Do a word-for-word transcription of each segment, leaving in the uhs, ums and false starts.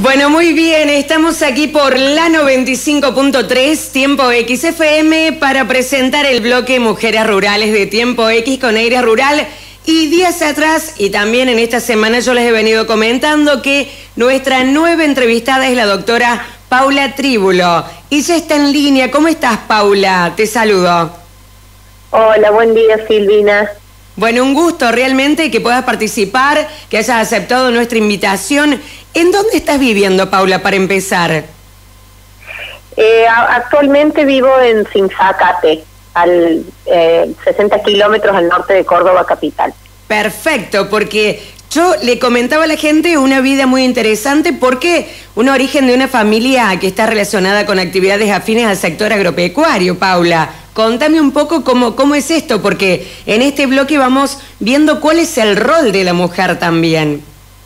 Bueno, muy bien, estamos aquí por la noventa y cinco punto tres, Tiempo X F M, para presentar el bloque Mujeres Rurales de Tiempo X con Aire Rural. Y días atrás, y también en esta semana, yo les he venido comentando que nuestra nueva entrevistada es la doctora Paula Tríbulo. Y ya está en línea. ¿Cómo estás, Paula? Te saludo. Hola, buen día, Silvina. Bueno, un gusto realmente que puedas participar, que hayas aceptado nuestra invitación. ¿En dónde estás viviendo, Paula, para empezar? Eh, actualmente vivo en Sinzacate, al eh, sesenta kilómetros al norte de Córdoba capital. Perfecto, porque yo le comentaba a la gente una vida muy interesante porque un origen de una familia que está relacionada con actividades afines al sector agropecuario, Paula. Contame un poco cómo, cómo es esto, porque en este bloque vamos viendo cuál es el rol de la mujer también.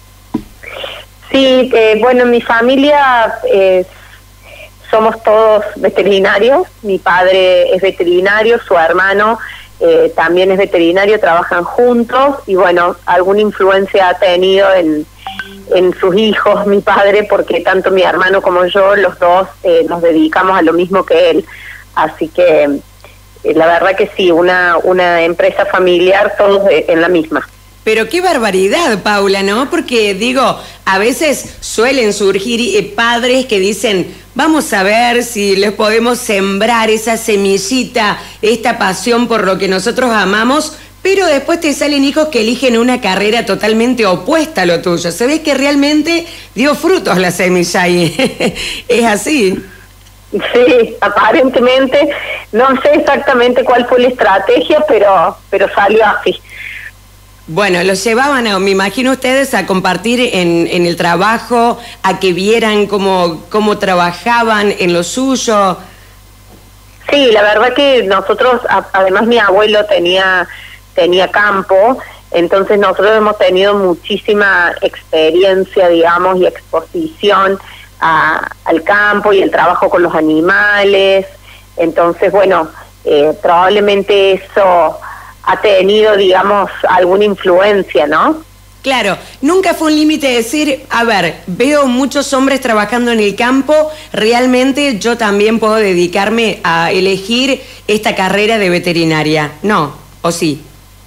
Sí, eh, bueno, en mi familia eh, somos todos veterinarios. Mi padre es veterinario, su hermano eh, también es veterinario, trabajan juntos y bueno, alguna influencia ha tenido en, en sus hijos mi padre, porque tanto mi hermano como yo, los dos eh, nos dedicamos a lo mismo que él. Así que eh, la verdad que sí, una, una empresa familiar, todos en la misma. Pero qué barbaridad, Paula, ¿no? Porque, digo, a veces suelen surgir eh, padres que dicen, vamos a ver si les podemos sembrar esa semillita, esta pasión por lo que nosotros amamos, pero después te salen hijos que eligen una carrera totalmente opuesta a lo tuyo. Se ve que realmente dio frutos la semilla ahí. ¿Es así? Sí, aparentemente, no sé exactamente cuál fue la estrategia, pero, pero salió así. Bueno, los llevaban, a, me imagino ustedes, a compartir en, en el trabajo, a que vieran cómo, cómo trabajaban en lo suyo. Sí, la verdad que nosotros, a, además mi abuelo tenía, tenía campo, entonces nosotros hemos tenido muchísima experiencia, digamos, y exposición a, al campo y el trabajo con los animales. Entonces, bueno, eh, probablemente eso ha tenido, digamos, alguna influencia, ¿no? Claro, nunca fue un límite decir, a ver, veo muchos hombres trabajando en el campo, realmente yo también puedo dedicarme a elegir esta carrera de veterinaria. ¿No? ¿O sí?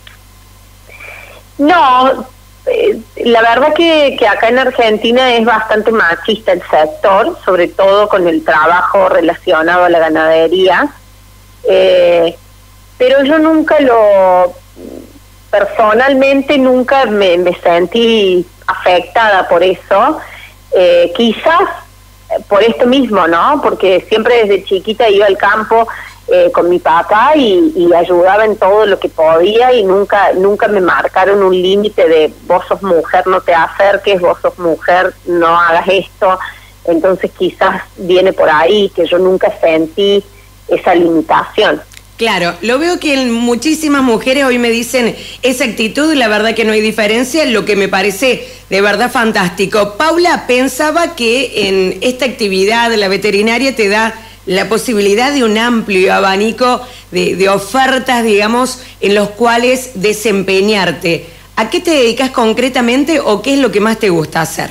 No, eh, la verdad que, que acá en Argentina es bastante machista el sector, sobre todo con el trabajo relacionado a la ganadería. Eh, pero yo nunca lo, personalmente nunca me, me sentí afectada por eso, eh, quizás por esto mismo, ¿no? Porque siempre desde chiquita iba al campo eh, con mi papá y, y ayudaba en todo lo que podía y nunca nunca me marcaron un límite de vos sos mujer, no te acerques, vos sos mujer, no hagas esto. Entonces quizás viene por ahí que yo nunca sentí esa limitación. Claro, lo veo que muchísimas mujeres hoy me dicen esa actitud, la verdad que no hay diferencia, lo que me parece de verdad fantástico. Paula, pensaba que en esta actividad de la veterinaria te da la posibilidad de un amplio abanico de, de ofertas, digamos, en los cuales desempeñarte. ¿A qué te dedicas concretamente o qué es lo que más te gusta hacer?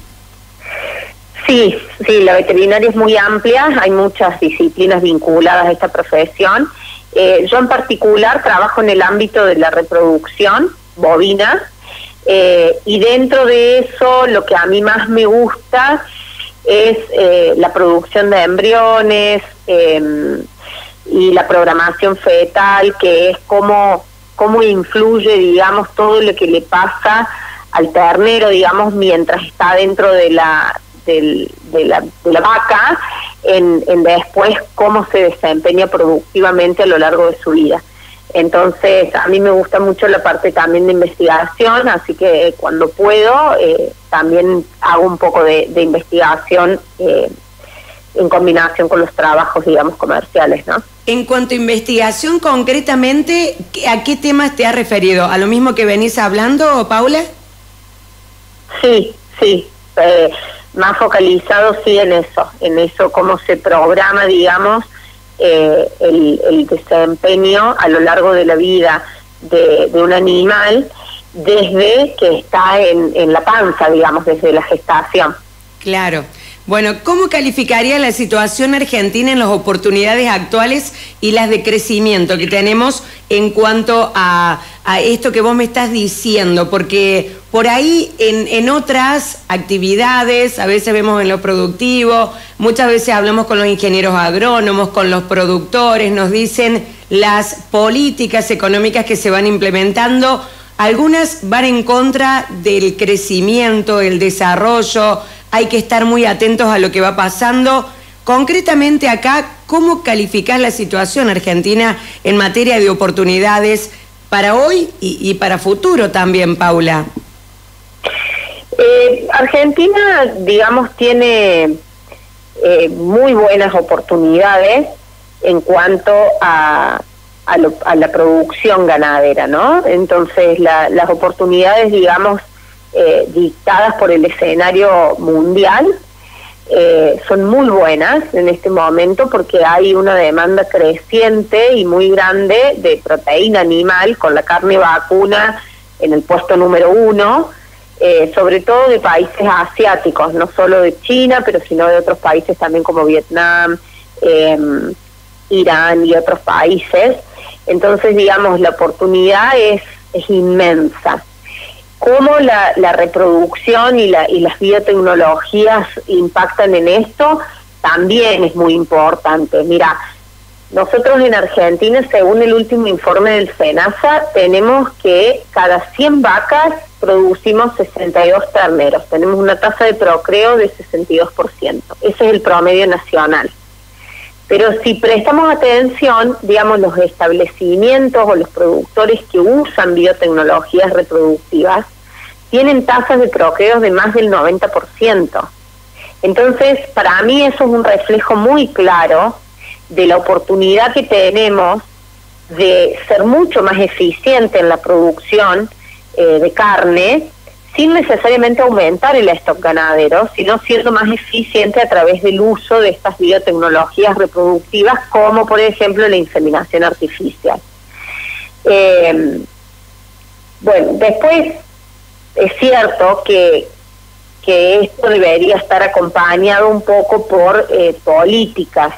Sí, sí, la veterinaria es muy amplia, hay muchas disciplinas vinculadas a esta profesión. Eh, yo en particular trabajo en el ámbito de la reproducción bovina eh, y dentro de eso lo que a mí más me gusta es eh, la producción de embriones eh, y la programación fetal, que es cómo, cómo influye, digamos, todo lo que le pasa al ternero, digamos, mientras está dentro de la... Del, de, la, de la vaca, en, en después cómo se desempeña productivamente a lo largo de su vida. Entonces, a mí me gusta mucho la parte también de investigación, así que cuando puedo, eh, también hago un poco de, de investigación eh, en combinación con los trabajos, digamos, comerciales, ¿no? En cuanto a investigación, concretamente, ¿a qué temas te has referido? ¿A lo mismo que venís hablando, Paula? Sí, sí. Eh, más focalizado sí en eso, en eso cómo se programa, digamos, eh, el, el desempeño a lo largo de la vida de, de un animal desde que está en, en la panza, digamos, desde la gestación. Claro. Bueno, ¿cómo calificaría la situación argentina en las oportunidades actuales y las de crecimiento que tenemos en cuanto a, a esto que vos me estás diciendo? Porque por ahí en, en otras actividades, a veces vemos en lo productivo, muchas veces hablamos con los ingenieros agrónomos, con los productores, nos dicen las políticas económicas que se van implementando. Algunas van en contra del crecimiento, el desarrollo. Hay que estar muy atentos a lo que va pasando. Concretamente acá, ¿cómo calificás la situación argentina en materia de oportunidades para hoy y, y para futuro también, Paula? Eh, Argentina, digamos, tiene eh, muy buenas oportunidades en cuanto a, a, lo, a la producción ganadera, ¿no? Entonces, la, las oportunidades, digamos, Eh, dictadas por el escenario mundial eh, son muy buenas en este momento porque hay una demanda creciente y muy grande de proteína animal, con la carne vacuna en el puesto número uno, eh, sobre todo de países asiáticos, no solo de China, pero sino de otros países también como Vietnam, eh, Irán y otros países. Entonces, digamos, la oportunidad es, es inmensa. Cómo la, la reproducción y, la, y las biotecnologías impactan en esto también es muy importante. Mira, nosotros en Argentina, según el último informe del SENASA, tenemos que cada cien vacas producimos sesenta y dos terneros. Tenemos una tasa de procreo de sesenta y dos por ciento. Ese es el promedio nacional. Pero si prestamos atención, digamos, los establecimientos o los productores que usan biotecnologías reproductivas tienen tasas de procreos de más del noventa por ciento. Entonces, para mí eso es un reflejo muy claro de la oportunidad que tenemos de ser mucho más eficiente en la producción eh, de carne, sin necesariamente aumentar el stock ganadero, sino siendo más eficiente a través del uso de estas biotecnologías reproductivas, como por ejemplo la inseminación artificial. Eh, bueno, después es cierto que, que esto debería estar acompañado un poco por eh, políticas.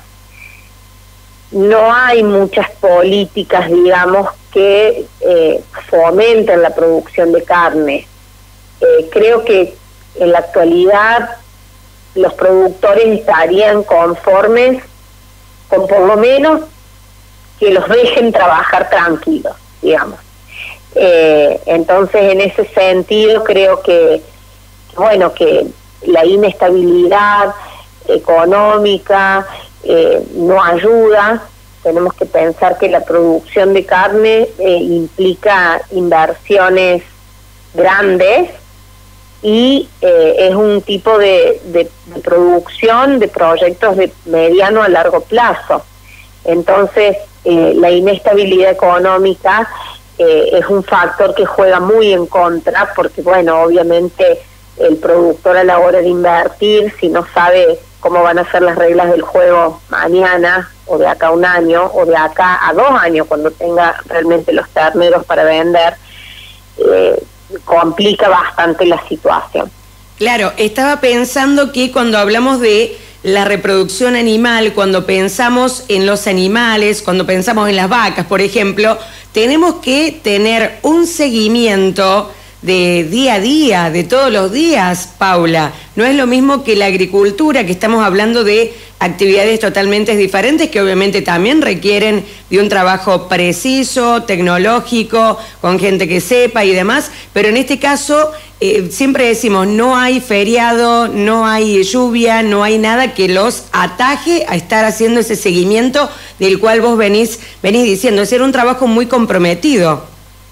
No hay muchas políticas, digamos, que eh, fomenten la producción de carne. Eh, creo que en la actualidad los productores estarían conformes con por lo menos que los dejen trabajar tranquilos, digamos. Eh, entonces, en ese sentido, creo que, bueno, que la inestabilidad económica eh, no ayuda. Tenemos que pensar que la producción de carne eh, implica inversiones grandes y eh, es un tipo de, de, de producción de proyectos de mediano a largo plazo. Entonces, eh, la inestabilidad económica eh, es un factor que juega muy en contra, porque, bueno, obviamente el productor a la hora de invertir, si no sabe cómo van a ser las reglas del juego mañana, o de acá a un año, o de acá a dos años, cuando tenga realmente los terneros para vender, eh, complica bastante la situación. Claro, estaba pensando que cuando hablamos de la reproducción animal, cuando pensamos en los animales, cuando pensamos en las vacas, por ejemplo, tenemos que tener un seguimiento de día a día, de todos los días, Paula. No es lo mismo que la agricultura, que estamos hablando de actividades totalmente diferentes que obviamente también requieren de un trabajo preciso, tecnológico, con gente que sepa y demás, pero en este caso eh, siempre decimos no hay feriado, no hay lluvia, no hay nada que los ataje a estar haciendo ese seguimiento del cual vos venís, venís diciendo. Es un trabajo muy comprometido.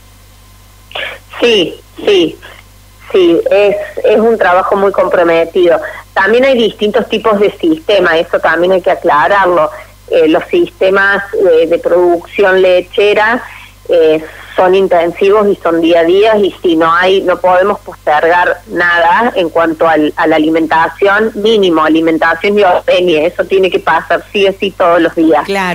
Sí, sí, sí, es, es un trabajo muy comprometido. También hay distintos tipos de sistemas, eso también hay que aclararlo. Eh, los sistemas eh, de producción lechera eh, son intensivos y son día a día, y si no hay, no podemos postergar nada en cuanto al, a la alimentación, mínimo alimentación y ordeñe, eso tiene que pasar sí o sí todos los días. Claro.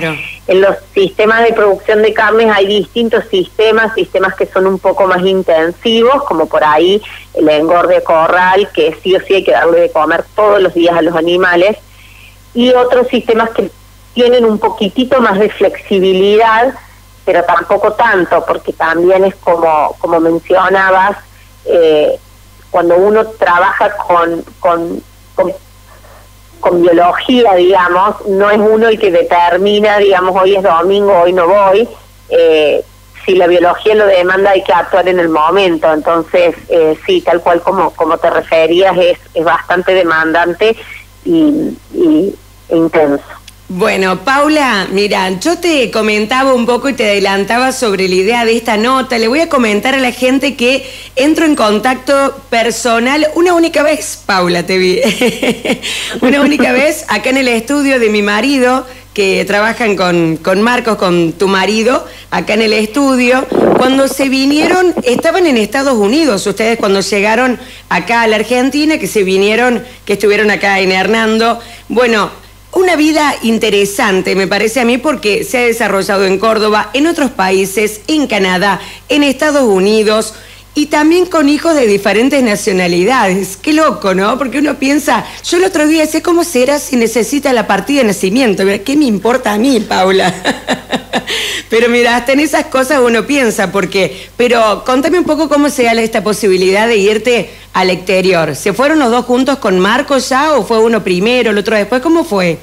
En los sistemas de producción de carnes hay distintos sistemas, sistemas que son un poco más intensivos, como por ahí el engorde corral, que sí o sí hay que darle de comer todos los días a los animales, y otros sistemas que tienen un poquitito más de flexibilidad, pero tampoco tanto, porque también es como, como mencionabas, eh, cuando uno trabaja con, con, con con biología, digamos, no es uno el que determina, digamos, hoy es domingo, hoy no voy, eh, si la biología lo demanda hay que actuar en el momento, entonces eh, sí, tal cual como, como te referías, es, es bastante demandante y, y e intenso. Bueno, Paula, mira, yo te comentaba un poco y te adelantaba sobre la idea de esta nota. Le voy a comentar a la gente que entro en contacto personal una única vez, Paula, te vi. Una única vez acá en el estudio de mi marido, que trabajan con, con Marcos, con tu marido, acá en el estudio. Cuando se vinieron, estaban en Estados Unidos, ustedes cuando llegaron acá a la Argentina, que se vinieron, que estuvieron acá en Hernando. Bueno, una vida interesante, me parece a mí, porque se ha desarrollado en Córdoba, en otros países, en Canadá, en Estados Unidos, y también con hijos de diferentes nacionalidades. Qué loco, ¿no? Porque uno piensa, yo el otro día decía, ¿cómo será si necesita la partida de nacimiento? ¿Qué me importa a mí, Paula? Pero mira, hasta en esas cosas uno piensa, porque... Pero contame un poco cómo se da esta posibilidad de irte al exterior. ¿Se fueron los dos juntos con Marcos ya o fue uno primero, el otro después? ¿Cómo fue?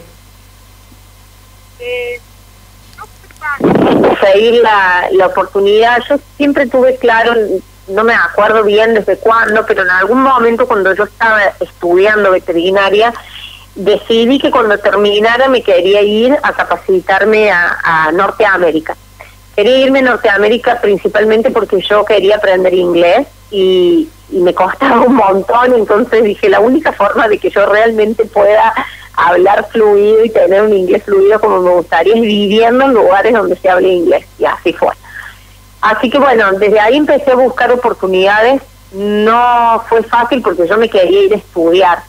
Eh, no fue fácil conseguir la, la oportunidad. Yo siempre tuve claro, no me acuerdo bien desde cuándo, pero en algún momento cuando yo estaba estudiando veterinaria, decidí que cuando terminara me quería ir a capacitarme a, a Norteamérica. Quería irme a Norteamérica principalmente porque yo quería aprender inglés y, y me costaba un montón, entonces dije, la única forma de que yo realmente pueda hablar fluido y tener un inglés fluido como me gustaría es viviendo en lugares donde se hable inglés, y así fue. Así que bueno, desde ahí empecé a buscar oportunidades. No fue fácil porque yo me quería ir a estudiar,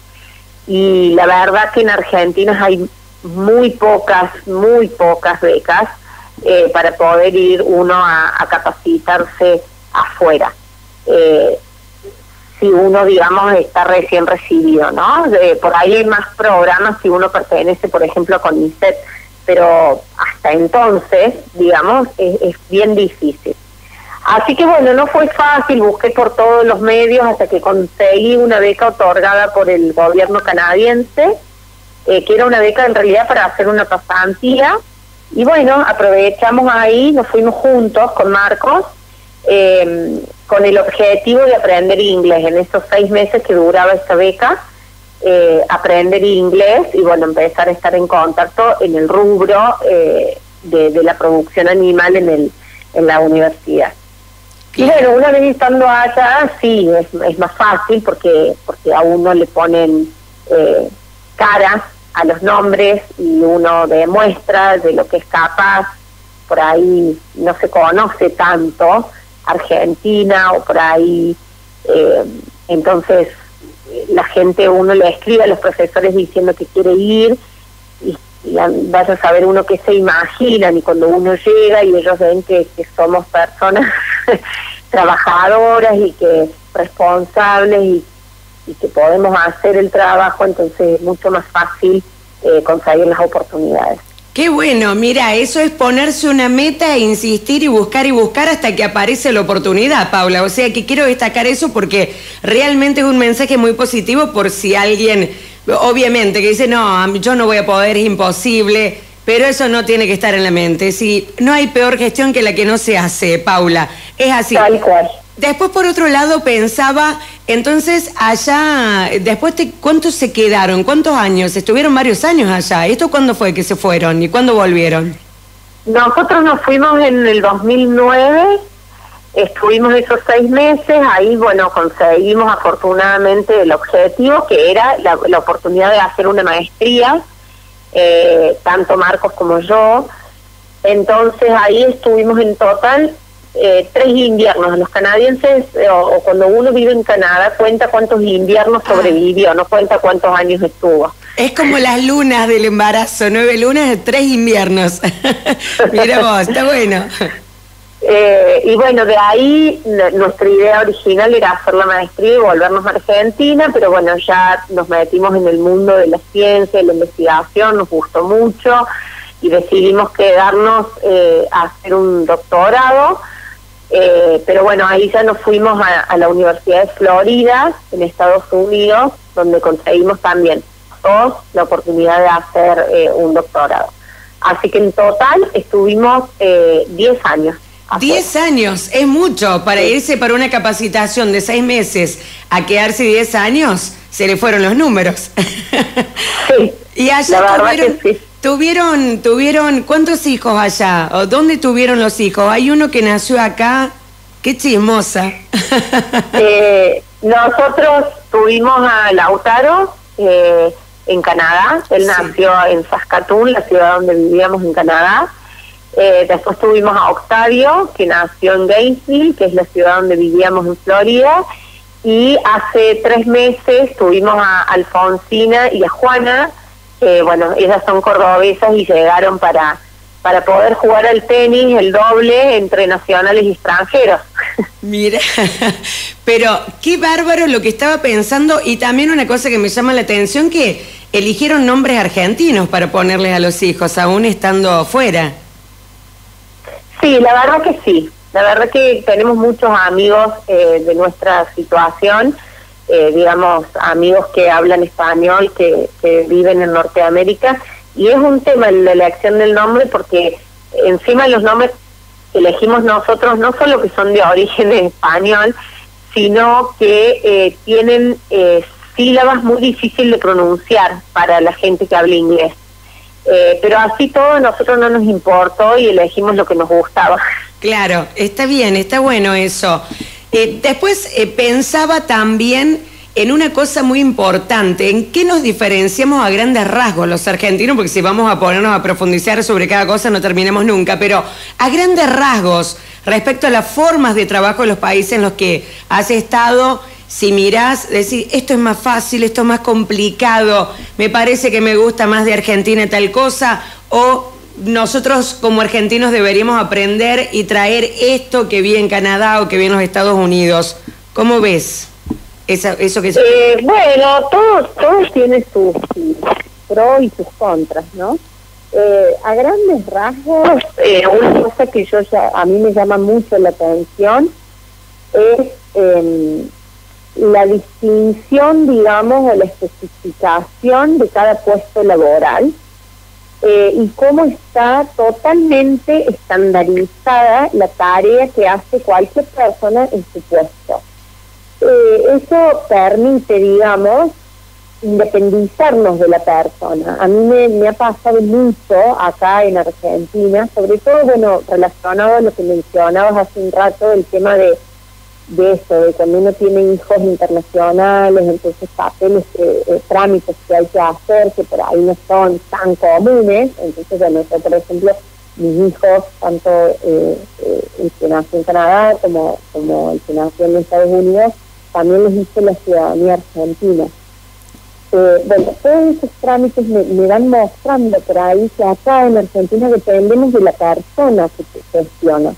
y la verdad que en Argentina hay muy pocas, muy pocas becas eh, para poder ir uno a, a capacitarse afuera. Eh, si uno, digamos, está recién recibido, ¿no? De, por ahí hay más programas si uno pertenece, por ejemplo, a CONICET, pero hasta entonces, digamos, es, es bien difícil. Así que bueno, no fue fácil, busqué por todos los medios hasta que conseguí una beca otorgada por el gobierno canadiense, eh, que era una beca en realidad para hacer una pasantía, y bueno, aprovechamos ahí, nos fuimos juntos con Marcos, eh, con el objetivo de aprender inglés. En esos seis meses que duraba esta beca, eh, aprender inglés y bueno, empezar a estar en contacto en el rubro eh, de, de la producción animal en, el, en la universidad. Y bueno, una vez estando allá, sí, es, es más fácil porque porque a uno le ponen eh, cara a los nombres y uno demuestra de lo que es capaz. Por ahí no se conoce tanto Argentina o por ahí, eh, entonces la gente, uno le escribe a los profesores diciendo que quiere ir y, y vaya a saber uno qué se imaginan, y cuando uno llega y ellos ven que, que somos personas trabajadoras y que responsables y, y que podemos hacer el trabajo, entonces es mucho más fácil eh, conseguir las oportunidades. Qué bueno, mira, eso es ponerse una meta e insistir y buscar y buscar hasta que aparece la oportunidad, Paula. O sea que quiero destacar eso porque realmente es un mensaje muy positivo por si alguien, obviamente, que dice, no, yo no voy a poder, es imposible, pero eso no tiene que estar en la mente. Sí, no hay peor gestión que la que no se hace, Paula. Es así. Tal cual. Después, por otro lado, pensaba, entonces, allá, después, te, ¿cuántos se quedaron? ¿Cuántos años? Estuvieron varios años allá. ¿Esto cuándo fue que se fueron y cuándo volvieron? Nosotros nos fuimos en el dos mil nueve, estuvimos esos seis meses, ahí, bueno, conseguimos afortunadamente el objetivo, que era la, la oportunidad de hacer una maestría, eh, tanto Marcos como yo. Entonces, ahí estuvimos en total Eh, tres inviernos. Los canadienses, eh, o, o cuando uno vive en Canadá, cuenta cuántos inviernos sobrevivió, no cuenta cuántos años estuvo. Es como las lunas del embarazo, nueve lunas, tres inviernos. Mira vos, está bueno. Eh, y bueno, de ahí nuestra idea original era hacer la maestría y volvernos a Argentina, pero bueno, ya nos metimos en el mundo de la ciencia, de la investigación, nos gustó mucho y decidimos quedarnos eh, a hacer un doctorado, eh, pero bueno, ahí ya nos fuimos a, a la Universidad de Florida, en Estados Unidos, donde conseguimos también todos la oportunidad de hacer eh, un doctorado. Así que en total estuvimos eh, diez años. Diez años, es mucho para sí. Irse para una capacitación de seis meses a quedarse diez años, se le fueron los números. Sí, y allá la verdad tuvieron, que sí. tuvieron, tuvieron, ¿cuántos hijos allá? ¿O dónde tuvieron los hijos? Hay uno que nació acá, qué chismosa. eh, nosotros tuvimos a Lautaro eh, en Canadá, él sí. nació en Saskatoon, la ciudad donde vivíamos en Canadá. Eh, después tuvimos a Octavio, que nació en Gainesville, que es la ciudad donde vivíamos en Florida, y hace tres meses tuvimos a Alfonsina y a Juana, que bueno, ellas son cordobesas y llegaron para, para poder jugar al tenis, el doble, entre nacionales y extranjeros. Mira, pero qué bárbaro lo que estaba pensando, y también una cosa que me llama la atención, que eligieron nombres argentinos para ponerles a los hijos, aún estando fuera. Sí, la verdad que sí. La verdad que tenemos muchos amigos eh, de nuestra situación, eh, digamos, amigos que hablan español, que, que viven en Norteamérica, y es un tema la elección del nombre porque encima los nombres que elegimos nosotros no solo que son de origen español, sino que eh, tienen eh, sílabas muy difíciles de pronunciar para la gente que habla inglés. Eh, pero así todo a nosotros no nos importó y elegimos lo que nos gustaba. Claro, está bien, está bueno eso. Eh, después eh, pensaba también en una cosa muy importante, en qué nos diferenciamos a grandes rasgos los argentinos, porque si vamos a ponernos a profundizar sobre cada cosa no terminamos nunca, pero a grandes rasgos respecto a las formas de trabajo de los países en los que has estado. Si mirás, decís, esto es más fácil, esto es más complicado, me parece que me gusta más de Argentina tal cosa, o nosotros como argentinos deberíamos aprender y traer esto que vi en Canadá o que vi en los Estados Unidos. ¿Cómo ves Esa, eso que... Eh, bueno, todos todos tienen sus, sus pros y sus contras, ¿no? Eh, a grandes rasgos, eh, una cosa que yo ya, a mí me llama mucho la atención es... Eh, la distinción, digamos, o la especificación de cada puesto laboral eh, y cómo está totalmente estandarizada la tarea que hace cualquier persona en su puesto. Eh, eso permite, digamos, independizarnos de la persona. A mí me, me ha pasado mucho acá en Argentina, sobre todo, bueno, relacionado a lo que mencionabas hace un rato, el tema de de eso, de cuando uno tiene hijos internacionales, entonces papeles, eh, eh, trámites que hay que hacer, que por ahí no son tan comunes. Entonces, bueno, yo, por ejemplo, mis hijos, tanto eh, eh, el que nació en Canadá como, como el que nació en Estados Unidos, también les hice la ciudadanía argentina. Eh, bueno, todos esos trámites me, me van mostrando por ahí que acá en Argentina dependemos de la persona que te gestiona.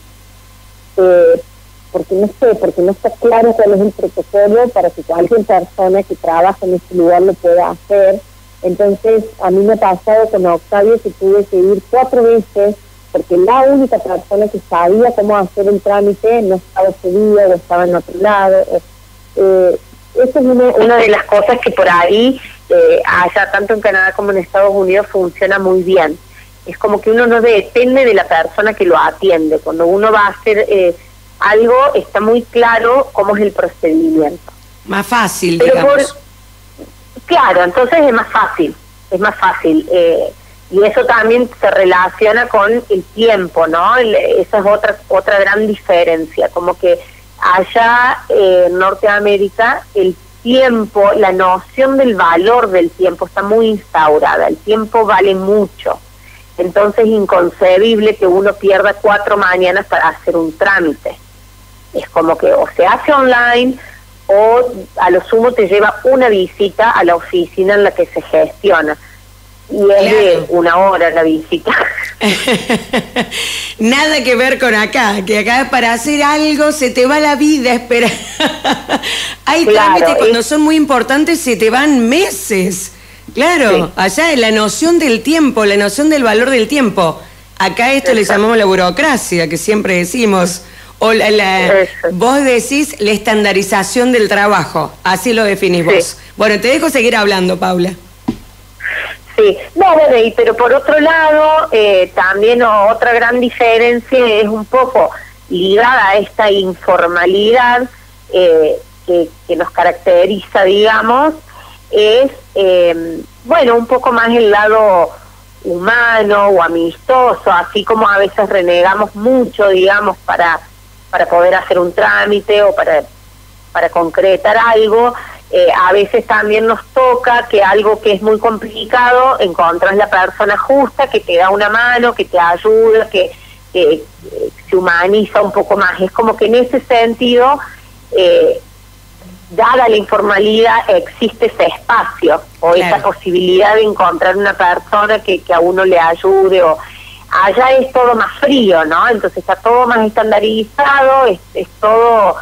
Eh, porque no sé, porque no está claro cuál es el protocolo para que cualquier persona que trabaja en este lugar lo pueda hacer. Entonces, a mí me ha pasado con Octavio que tuve que ir cuatro veces, porque la única persona que sabía cómo hacer el trámite no estaba ese día o estaba en otro lado. Eh, eso es una, una de las cosas que por ahí, eh, allá tanto en Canadá como en Estados Unidos, funciona muy bien. Es como que uno no depende de la persona que lo atiende. Cuando uno va a hacer... Eh, algo, está muy claro cómo es el procedimiento. Más fácil, Pero digamos. Por, claro, entonces es más fácil, es más fácil. Eh, y eso también se relaciona con el tiempo, ¿no? El, esa es otra otra gran diferencia, como que allá eh, en Norteamérica el tiempo, la noción del valor del tiempo está muy instaurada, el tiempo vale mucho. Entonces es inconcebible que uno pierda cuatro mañanas para hacer un trámite. Es como que o se hace online o a lo sumo te lleva una visita a la oficina en la que se gestiona. Y es claro. de una hora la visita. Nada que ver con acá, que acá para hacer algo se te va la vida, espera. Hay claro, trámites cuando es... son muy importantes, se te van meses. Claro, sí. Allá la noción del tiempo, la noción del valor del tiempo. Acá esto Exacto. le llamamos la burocracia, que siempre decimos. O la, la vos decís la estandarización del trabajo, así lo definís sí. vos. Bueno, te dejo seguir hablando, Paula. Sí, no, bueno, pero por otro lado, eh, también otra gran diferencia es un poco ligada a esta informalidad eh, que, que nos caracteriza, digamos, es, eh, bueno, un poco más el lado humano o amistoso, así como a veces renegamos mucho, digamos, para, para poder hacer un trámite o para, para concretar algo. Eh, a veces también nos toca que algo que es muy complicado, encontrás la persona justa, que te da una mano, que te ayuda, que, que, que se humaniza un poco más. Es como que en ese sentido, eh, dada la informalidad, existe ese espacio o claro. esa posibilidad de encontrar una persona que, que a uno le ayude. O allá es todo más frío, ¿no? Entonces está todo más estandarizado, es, es todo...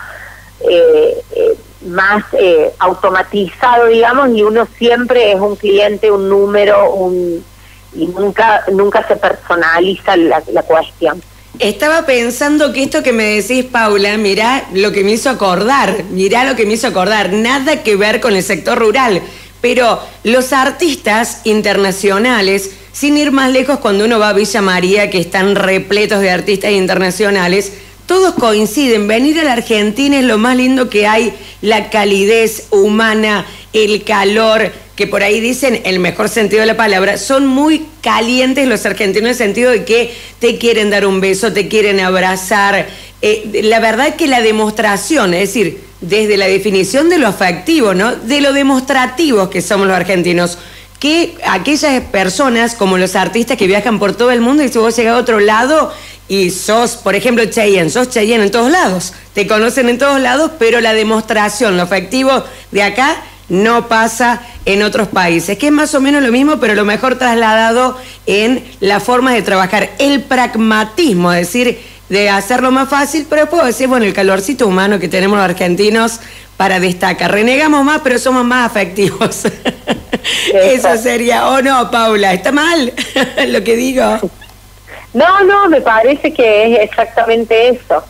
Eh, eh, más eh, automatizado, digamos, y uno siempre es un cliente, un número, un y nunca nunca se personaliza la, la cuestión. Estaba pensando que esto que me decís, Paula, mirá lo que me hizo acordar, mirá lo que me hizo acordar, nada que ver con el sector rural, pero los artistas internacionales, sin ir más lejos, cuando uno va a Villa María, que están repletos de artistas internacionales, todos coinciden, venir a la Argentina es lo más lindo que hay, la calidez humana, el calor, que por ahí dicen el mejor sentido de la palabra, son muy calientes los argentinos en el sentido de que te quieren dar un beso, te quieren abrazar. Eh, la verdad que la demostración, es decir, desde la definición de lo afectivo, ¿no? De lo demostrativos que somos los argentinos, que aquellas personas como los artistas que viajan por todo el mundo y si vos llegás a otro lado y sos, por ejemplo, Chayanne, sos Chayanne en todos lados, te conocen en todos lados, pero la demostración, lo afectivo de acá no pasa en otros países, que es más o menos lo mismo, pero lo mejor trasladado en la forma de trabajar, el pragmatismo, es decir, de hacerlo más fácil, pero puedo decir, bueno, el calorcito humano que tenemos los argentinos para destacar. Renegamos más, pero somos más afectivos. Eso sería, o oh, no, Paula, ¿está mal lo que digo? No, no, me parece que es exactamente eso.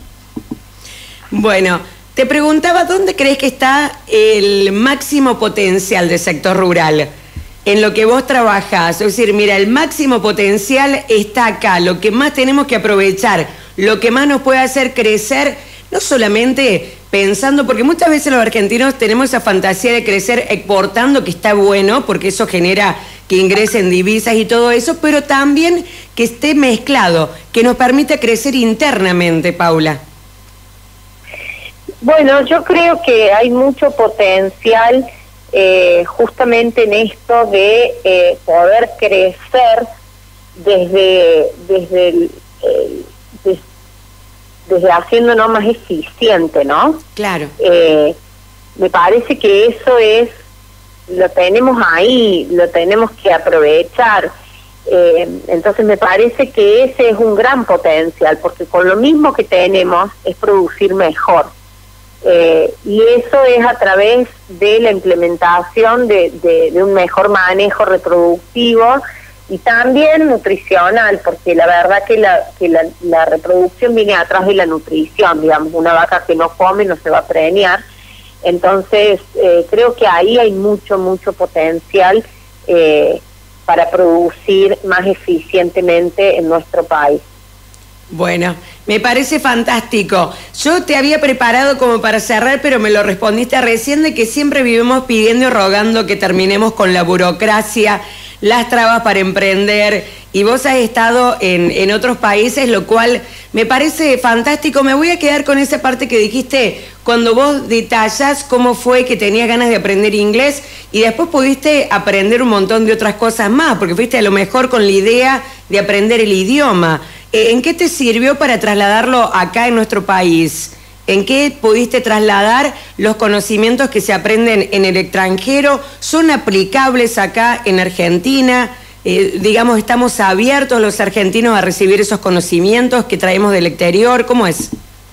Bueno, te preguntaba, ¿dónde crees que está el máximo potencial del sector rural? En lo que vos trabajás, es decir, mira, el máximo potencial está acá, lo que más tenemos que aprovechar, lo que más nos puede hacer crecer, no solamente pensando, porque muchas veces los argentinos tenemos esa fantasía de crecer exportando, que está bueno, porque eso genera que ingresen divisas y todo eso, pero también que esté mezclado, que nos permita crecer internamente, Paula. Bueno, yo creo que hay mucho potencial eh, justamente en esto de eh, poder crecer desde desde el, el des, desde haciéndonos más eficiente, ¿no? Claro. Eh, me parece que eso es, lo tenemos ahí, lo tenemos que aprovechar. Eh, entonces me parece que ese es un gran potencial, porque con lo mismo que tenemos es producir mejor. Eh, y eso es a través de la implementación de, de, de un mejor manejo reproductivo y también nutricional, porque la verdad que la que la, la reproducción viene atrás de la nutrición, digamos, una vaca que no come no se va a preñar. Entonces eh, creo que ahí hay mucho, mucho potencial eh, para producir más eficientemente en nuestro país. Bueno, me parece fantástico. Yo te había preparado como para cerrar, pero me lo respondiste recién de que siempre vivimos pidiendo y rogando que terminemos con la burocracia, las trabas para emprender, y vos has estado en, en otros países, lo cual me parece fantástico. Me voy a quedar con esa parte que dijiste cuando vos detallas cómo fue que tenías ganas de aprender inglés y después pudiste aprender un montón de otras cosas más, porque fuiste a lo mejor con la idea de aprender el idioma. ¿En qué te sirvió para trasladarlo acá en nuestro país? ¿En qué pudiste trasladar los conocimientos que se aprenden en el extranjero? ¿Son aplicables acá en Argentina? Eh, digamos, ¿estamos abiertos los argentinos a recibir esos conocimientos que traemos del exterior? ¿Cómo es?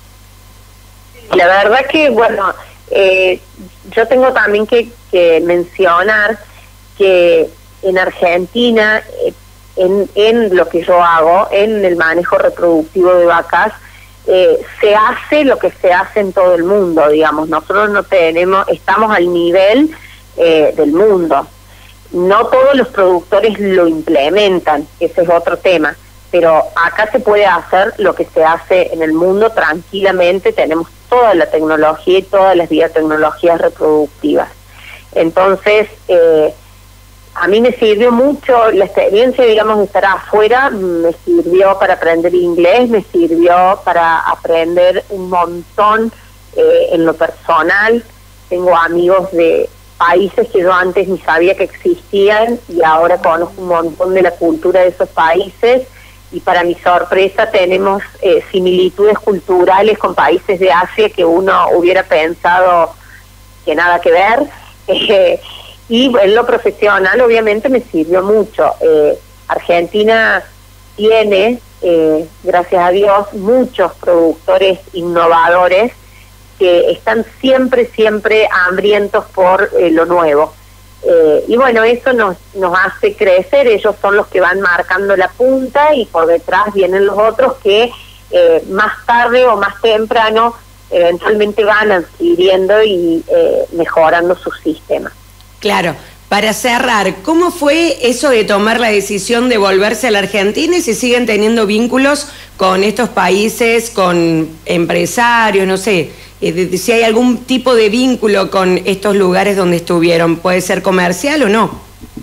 La verdad que, bueno, eh, yo tengo también que, que mencionar que en Argentina, eh, en, en lo que yo hago, en el manejo reproductivo de vacas, eh, se hace lo que se hace en todo el mundo, digamos. Nosotros no tenemos, estamos al nivel eh, del mundo. No todos los productores lo implementan, ese es otro tema, pero acá se puede hacer lo que se hace en el mundo tranquilamente. Tenemos toda la tecnología y todas las biotecnologías reproductivas. Entonces, eh, a mí me sirvió mucho la experiencia, digamos, de estar afuera, me sirvió para aprender inglés, me sirvió para aprender un montón eh, en lo personal. Tengo amigos de países que yo antes ni sabía que existían y ahora conozco un montón de la cultura de esos países, y para mi sorpresa tenemos eh, similitudes culturales con países de Asia que uno hubiera pensado que nada que ver. Eh, y en lo profesional obviamente me sirvió mucho. Eh, Argentina tiene, eh, gracias a Dios, muchos productores innovadores que están siempre, siempre hambrientos por eh, lo nuevo. Eh, y bueno, eso nos, nos hace crecer. Ellos son los que van marcando la punta y por detrás vienen los otros que eh, más tarde o más temprano eventualmente van adquiriendo y eh, mejorando su sistema. Claro. Para cerrar, ¿cómo fue eso de tomar la decisión de volverse a la Argentina y si siguen teniendo vínculos con estos países, con empresarios, no sé, eh, si hay algún tipo de vínculo con estos lugares donde estuvieron? ¿Puede ser comercial o no?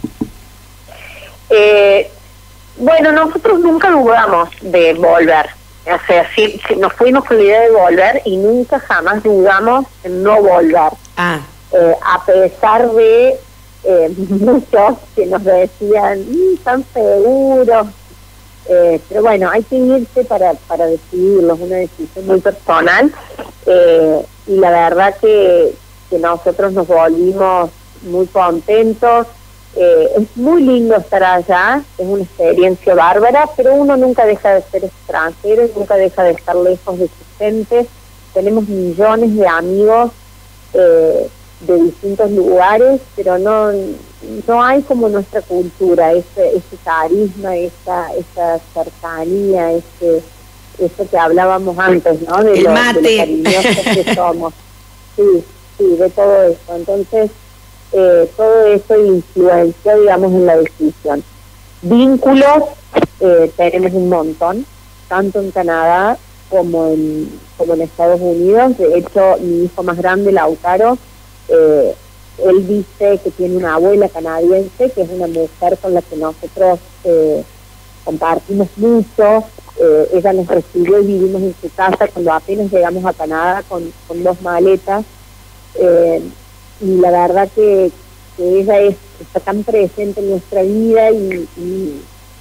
Eh, bueno, nosotros nunca dudamos de volver. O sea, sí, nos fuimos con la idea de volver y nunca jamás dudamos en no volver. Ah. Eh, a pesar de Eh, muchos que nos decían, están seguros, eh, pero bueno, hay que irse para, para decidirlo, es una decisión muy personal, eh, y la verdad que, que nosotros nos volvimos muy contentos. Eh, es muy lindo estar allá, es una experiencia bárbara, pero uno nunca deja de ser extranjero y nunca deja de estar lejos de su gente. Tenemos millones de amigos eh, de distintos lugares, pero no no hay como nuestra cultura, ese ese carisma, esa esa cercanía, ese eso que hablábamos antes, ¿no? De el lo, mate. de lo cariñosos que somos. Sí, sí, de todo eso. Entonces, eh, todo eso influenció, digamos, en la decisión. Vínculos, eh, tenemos un montón, tanto en Canadá como en, como en Estados Unidos. De hecho, mi hijo más grande, Lautaro, Eh, él dice que tiene una abuela canadiense, que es una mujer con la que nosotros eh, compartimos mucho. Eh, ella nos recibió y vivimos en su casa cuando apenas llegamos a Canadá con, con dos maletas. Eh, y la verdad que, que ella es, está tan presente en nuestra vida y, y,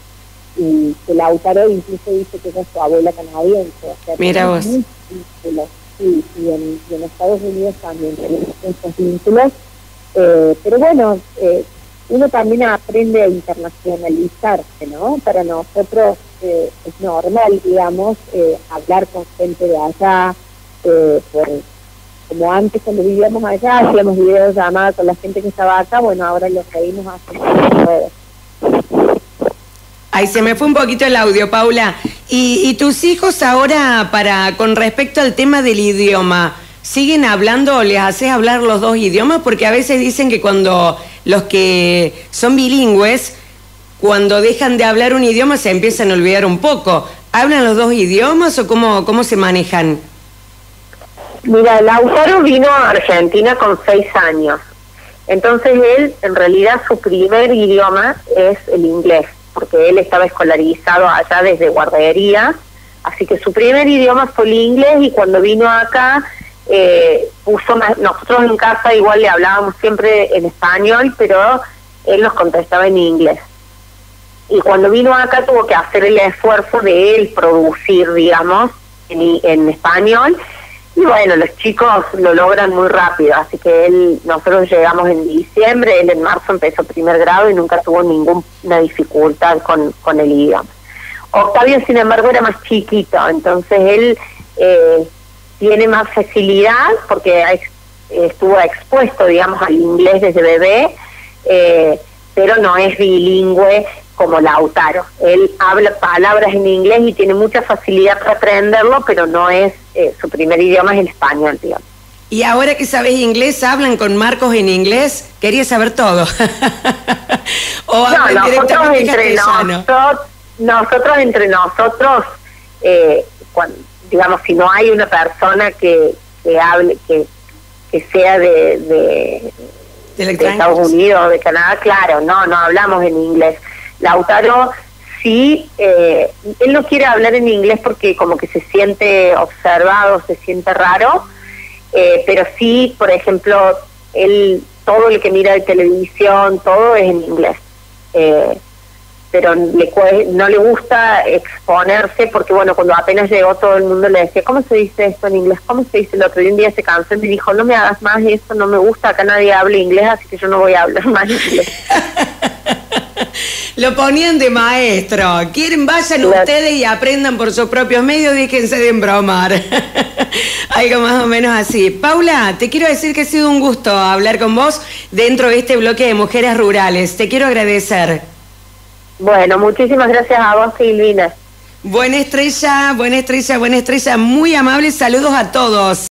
y que Lautaro incluso dice que ella es su abuela canadiense. O sea, mira vos. Sí, y en, y en Estados Unidos también tenemos estos vínculos, eh, pero bueno, eh, uno también aprende a internacionalizarse, ¿no? Para nosotros eh, es normal, digamos, eh, hablar con gente de allá, eh, por, como antes cuando vivíamos allá, hacíamos videollamadas con la gente que estaba acá, bueno, ahora lo seguimos haciendo en redes. Ay, se me fue un poquito el audio, Paula. ¿Y, y tus hijos ahora, para con respecto al tema del idioma, siguen hablando o les haces hablar los dos idiomas? Porque a veces dicen que cuando los que son bilingües, cuando dejan de hablar un idioma se empiezan a olvidar un poco. ¿Hablan los dos idiomas o cómo, cómo se manejan? Mira, Lautaro vino a Argentina con seis años. Entonces él, en realidad, su primer idioma es el inglés, porque él estaba escolarizado allá desde guardería, así que su primer idioma fue el inglés, y cuando vino acá, eh, puso más, nosotros en casa igual le hablábamos siempre en español, pero él nos contestaba en inglés. Y cuando vino acá tuvo que hacer el esfuerzo de él producir, digamos, en, en español, Y bueno, los chicos lo logran muy rápido, así que él, nosotros llegamos en diciembre, él en marzo empezó primer grado y nunca tuvo ninguna dificultad con, con el idioma. Octavio, sin embargo, era más chiquito, entonces él eh, tiene más facilidad porque ex, estuvo expuesto, digamos, al inglés desde bebé, eh, pero no es bilingüe como Lautaro. Él habla palabras en inglés y tiene mucha facilidad para aprenderlo, pero no es, eh, su primer idioma es el español, digamos. Y ahora que sabes inglés, ¿hablan con Marcos en inglés? Quería saber todo. O no, nosotros entre nosotros, nosotros entre nosotros, eh, cuando, digamos, si no hay una persona que, que hable, que, que sea de, de, de Estados Unidos, de Canadá, claro, no, no hablamos en inglés. Lautaro sí, eh, él no quiere hablar en inglés porque como que se siente observado, se siente raro, eh, pero sí, por ejemplo, él, todo el que mira de televisión, todo es en inglés, eh, pero le, no le gusta exponerse porque, bueno, cuando apenas llegó todo el mundo le decía, ¿cómo se dice esto en inglés? ¿Cómo se dice el otro? Y un día se cansó y me dijo, no me hagas más eso, no me gusta, acá nadie habla inglés, así que yo no voy a hablar más inglés. Lo ponían de maestro. Quieren, vayan claro. ustedes y aprendan por sus propios medios, déjense de embromar. Algo más o menos así. Paula, te quiero decir que ha sido un gusto hablar con vos dentro de este bloque de Mujeres Rurales. Te quiero agradecer. Bueno, muchísimas gracias a vos, Silvina. Buena estrella, buena estrella, buena estrella. Muy amable, saludos a todos.